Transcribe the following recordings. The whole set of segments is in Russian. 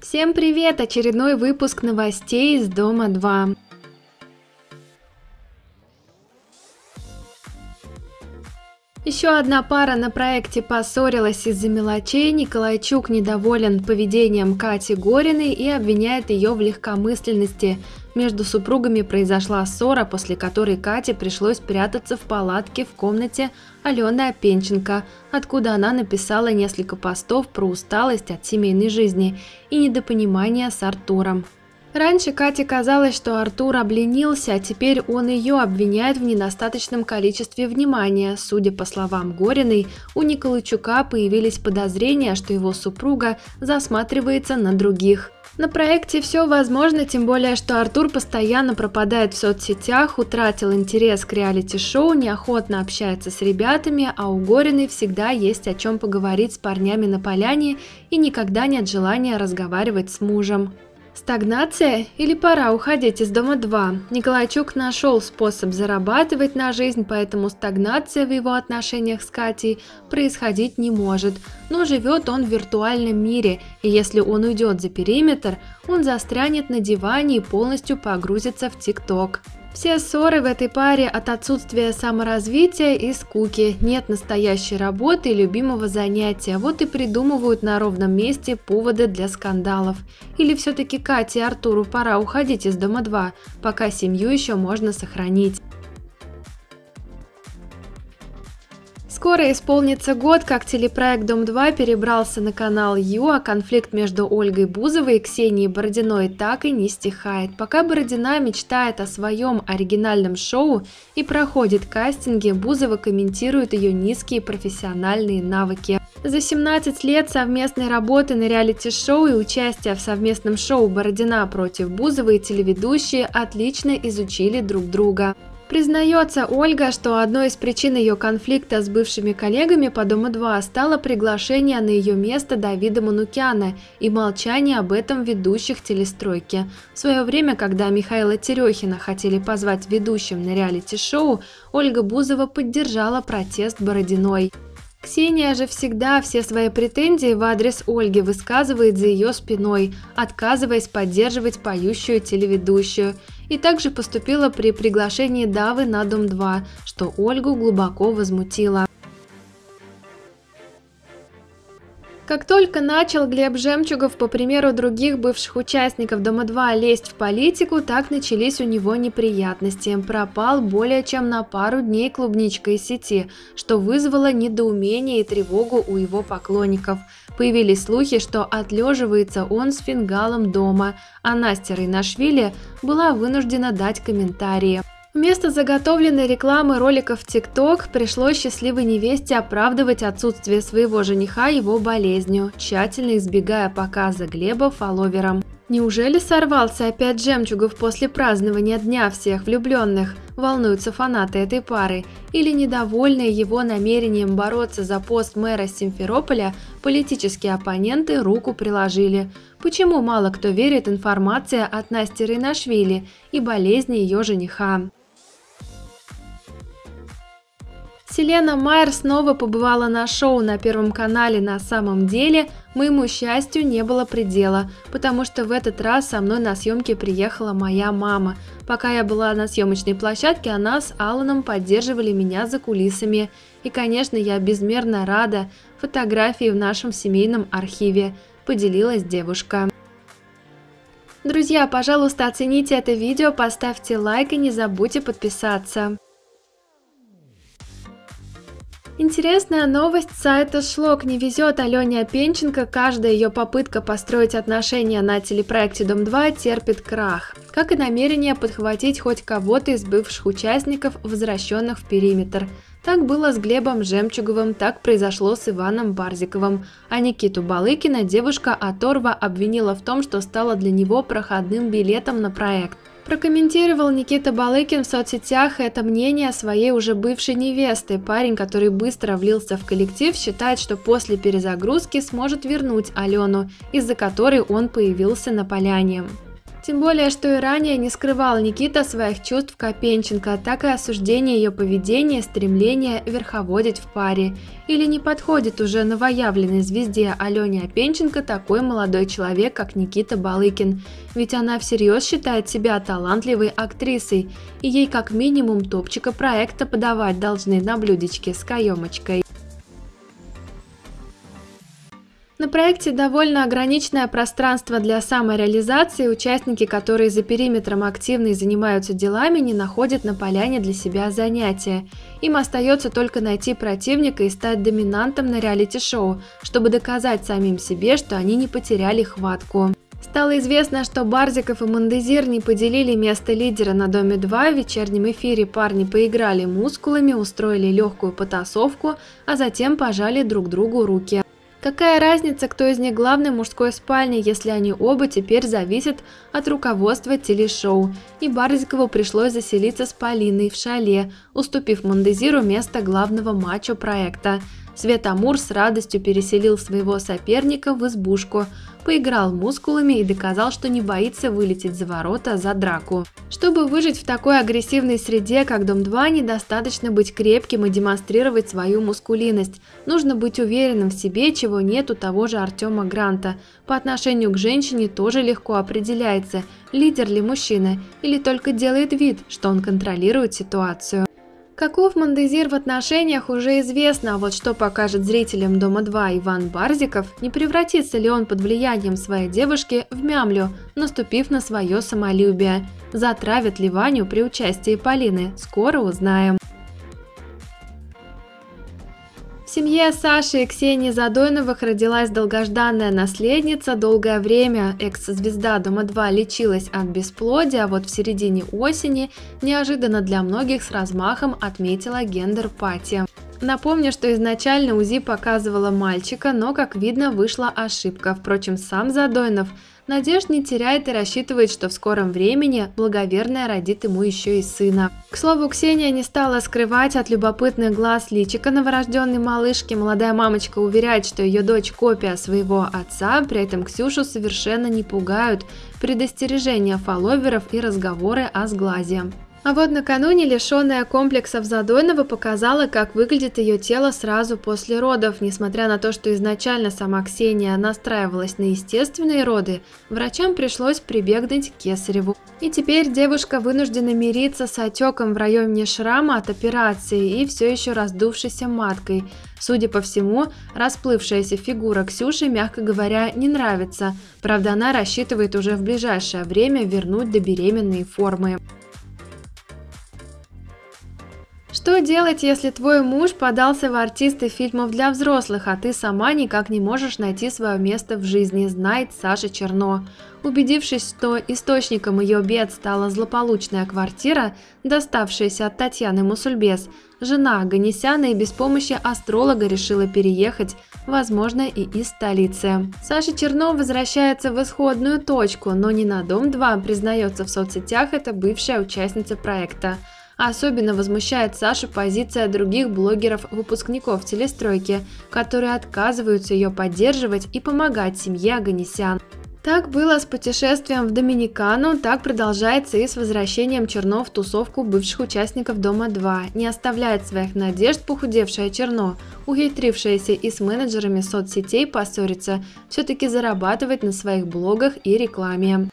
Всем привет! Очередной выпуск новостей из Дома 2. Еще одна пара на проекте поссорилась из-за мелочей. Николайчук недоволен поведением Кати Гориной и обвиняет ее в легкомысленности. Между супругами произошла ссора, после которой Кате пришлось прятаться в палатке в комнате Алены Апенченко, откуда она написала несколько постов про усталость от семейной жизни и недопонимание с Артуром. Раньше Кате казалось, что Артур обленился, а теперь он ее обвиняет в недостаточном количестве внимания. Судя по словам Гориной, у Николайчука появились подозрения, что его супруга засматривается на других. На проекте все возможно, тем более, что Артур постоянно пропадает в соцсетях, утратил интерес к реалити-шоу, неохотно общается с ребятами, а у Гориной всегда есть о чем поговорить с парнями на поляне и никогда нет желания разговаривать с мужем. Стагнация или пора уходить из Дома 2? Николайчук нашел способ зарабатывать на жизнь, поэтому стагнация в его отношениях с Катей происходить не может. Но живет он в виртуальном мире, и если он уйдет за периметр, он застрянет на диване и полностью погрузится в ТикТок. Все ссоры в этой паре от отсутствия саморазвития и скуки, нет настоящей работы и любимого занятия, вот и придумывают на ровном месте поводы для скандалов. Или все-таки Кате и Артуру пора уходить из Дома 2, пока семью еще можно сохранить. Скоро исполнится год, как телепроект «Дом-2» перебрался на канал Ю, а конфликт между Ольгой Бузовой и Ксенией Бородиной так и не стихает. Пока Бородина мечтает о своем оригинальном шоу и проходит кастинги, Бузова комментирует ее низкие профессиональные навыки. За 17 лет совместной работы на реалити-шоу и участия в совместном шоу «Бородина против Бузовой» телеведущие отлично изучили друг друга. Признается Ольга, что одной из причин ее конфликта с бывшими коллегами по Дому-2 стало приглашение на ее место Давида Манукяна и молчание об этом ведущих телестройки. В свое время, когда Михаила Терехина хотели позвать ведущим на реалити-шоу, Ольга Бузова поддержала протест Бородиной. Ксения же всегда все свои претензии в адрес Ольги высказывает за ее спиной, отказываясь поддерживать поющую телеведущую. И также поступила при приглашении Давы на Дом-2, что Ольгу глубоко возмутило. Как только начал Глеб Жемчугов, по примеру других бывших участников Дома-2, лезть в политику, так начались у него неприятности. Пропал более чем на пару дней клубничка из сети, что вызвало недоумение и тревогу у его поклонников. Появились слухи, что отлеживается он с фингалом дома, а Настя Рейнашвили была вынуждена дать комментарии. Вместо заготовленной рекламы роликов в ТикТок пришлось счастливой невесте оправдывать отсутствие своего жениха его болезнью, тщательно избегая показа Глеба фолловерам. Неужели сорвался опять Жемчугов после празднования Дня всех влюбленных? Волнуются фанаты этой пары. Или недовольные его намерением бороться за пост мэра Симферополя, политические оппоненты руку приложили. Почему мало кто верит информации от Насти Рейнашвили и болезни ее жениха? Селена Майер снова побывала на шоу на Первом канале. На самом деле, моему счастью не было предела, потому что в этот раз со мной на съемки приехала моя мама. Пока я была на съемочной площадке, она с Алланом поддерживали меня за кулисами. И, конечно, я безмерно рада. Фотографии в нашем семейном архиве, поделилась девушка. Друзья, пожалуйста, оцените это видео, поставьте лайк и не забудьте подписаться. Интересная новость с сайта Шлок. Не везет Алене Апенченко, каждая ее попытка построить отношения на телепроекте Дом-2 терпит крах. Как и намерение подхватить хоть кого-то из бывших участников, возвращенных в периметр. Так было с Глебом Жемчуговым, так произошло с Иваном Барзиковым. А Никиту Балыкина девушка оторва обвинила в том, что стала для него проходным билетом на проект. Прокомментировал Никита Балыкин в соцсетях это мнение своей уже бывшей невесты. Парень, который быстро влился в коллектив, считает, что после перезагрузки сможет вернуть Алену, из-за которой он появился на поляне. Тем более, что и ранее не скрывал Никита своих чувств к Опенченко, так и осуждение ее поведения, стремление верховодить в паре. Или не подходит уже новоявленной звезде Алене Опенченко такой молодой человек, как Никита Балыкин. Ведь она всерьез считает себя талантливой актрисой, и ей как минимум топчика проекта подавать должны на блюдечке с каемочкой. На проекте довольно ограниченное пространство для самореализации, участники, которые за периметром активно и занимаются делами, не находят на поляне для себя занятия. Им остается только найти противника и стать доминантом на реалити-шоу, чтобы доказать самим себе, что они не потеряли хватку. Стало известно, что Барзиков и Мандезир не поделили место лидера на Доме-2. В вечернем эфире парни поиграли мускулами, устроили легкую потасовку, а затем пожали друг другу руки. Какая разница, кто из них главный в мужской спальне, если они оба теперь зависят от руководства телешоу, и Барзикову пришлось заселиться с Полиной в шале, уступив Мандезиру место главного мачо проекта. Свет Амур с радостью переселил своего соперника в избушку, поиграл мускулами и доказал, что не боится вылететь за ворота за драку. Чтобы выжить в такой агрессивной среде, как Дом-2, недостаточно быть крепким и демонстрировать свою мускулинность. Нужно быть уверенным в себе, чего нет у того же Артема Гранта. По отношению к женщине тоже легко определяется, лидер ли мужчина, или только делает вид, что он контролирует ситуацию. Каков Мандезир в отношениях, уже известно, а вот что покажет зрителям Дома-2 Иван Барзиков, не превратится ли он под влиянием своей девушки в мямлю, наступив на свое самолюбие. Затравит ли Ваню при участии Полины, скоро узнаем. В семье Саши и Ксении Задорновых родилась долгожданная наследница. Долгое время экс-звезда Дома-2 лечилась от бесплодия, а вот в середине осени неожиданно для многих с размахом отметила гендер-пати. Напомню, что изначально УЗИ показывала мальчика, но, как видно, вышла ошибка. Впрочем, сам Задорнов надежд не теряет и рассчитывает, что в скором времени благоверная родит ему еще и сына. К слову, Ксения не стала скрывать от любопытных глаз личика новорожденной малышки. Молодая мамочка уверяет, что ее дочь копия своего отца, при этом Ксюшу совершенно не пугают предостережения фолловеров и разговоры о сглазе. А вот накануне лишенная комплексов Задорнова показала, как выглядит ее тело сразу после родов. Несмотря на то, что изначально сама Ксения настраивалась на естественные роды, врачам пришлось прибегнуть к кесареву. И теперь девушка вынуждена мириться с отеком в районе шрама от операции и все еще раздувшейся маткой. Судя по всему, расплывшаяся фигура Ксюши, мягко говоря, не нравится. Правда, она рассчитывает уже в ближайшее время вернуть добеременные формы. Что делать, если твой муж подался в артисты фильмов для взрослых, а ты сама никак не можешь найти свое место в жизни, знает Саша Черно. Убедившись, что источником ее бед стала злополучная квартира, доставшаяся от Татьяны Мусульбес, жена Оганесяна и без помощи астролога решила переехать, возможно, и из столицы. Саша Черно возвращается в исходную точку, но не на Дом-2, признается в соцсетях эта бывшая участница проекта. Особенно возмущает Сашу позиция других блогеров-выпускников телестройки, которые отказываются ее поддерживать и помогать семье Оганесян. Так было с путешествием в Доминикану, так продолжается и с возвращением Черно в тусовку бывших участников Дома-2. Не оставляет своих надежд похудевшая Черно, ухитрившаяся и с менеджерами соцсетей поссориться, все-таки зарабатывать на своих блогах и рекламе.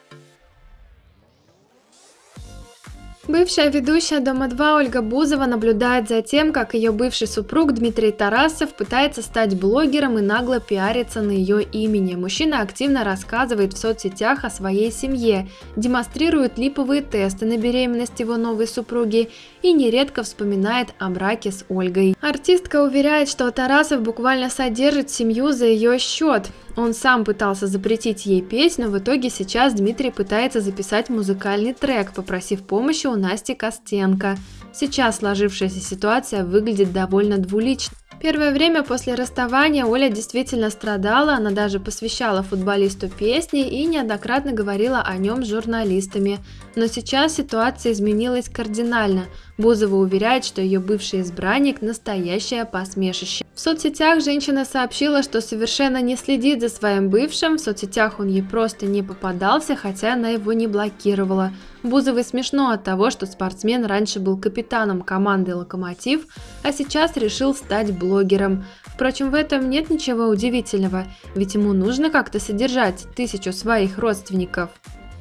Бывшая ведущая Дома-2 Ольга Бузова наблюдает за тем, как ее бывший супруг Дмитрий Тарасов пытается стать блогером и нагло пиариться на ее имени. Мужчина активно рассказывает в соцсетях о своей семье, демонстрирует липовые тесты на беременность его новой супруги и нередко вспоминает о браке с Ольгой. Артистка уверяет, что Тарасов буквально содержит семью за ее счет. Он сам пытался запретить ей петь, но в итоге сейчас Дмитрий пытается записать музыкальный трек, попросив помощи у Насти Костенко. Сейчас сложившаяся ситуация выглядит довольно двулично. Первое время после расставания Оля действительно страдала, она даже посвящала футболисту песни и неоднократно говорила о нем с журналистами. Но сейчас ситуация изменилась кардинально. Бузова уверяет, что ее бывший избранник – настоящее посмешище. В соцсетях женщина сообщила, что совершенно не следит за своим бывшим, в соцсетях он ей просто не попадался, хотя она его не блокировала. Бузовой смешно от того, что спортсмен раньше был капитаном команды «Локомотив», а сейчас решил стать блогером. Впрочем, в этом нет ничего удивительного, ведь ему нужно как-то содержать 1000 своих родственников.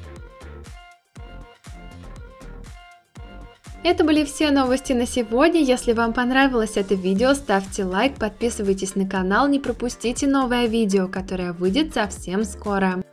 Это были все новости на сегодня. Если вам понравилось это видео, ставьте лайк, подписывайтесь на канал, не пропустите новое видео, которое выйдет совсем скоро.